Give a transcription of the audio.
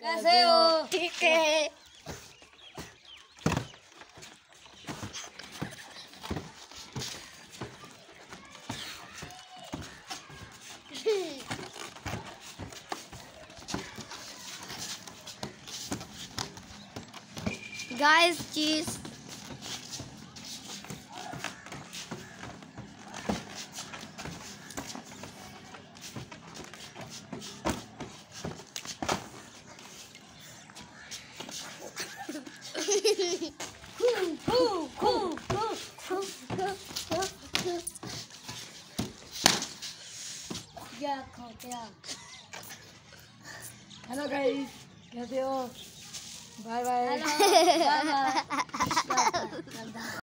कैसे हो? ठीक है। Guys, cheese. हेलो गाइस, कैसे हो? Bye bye.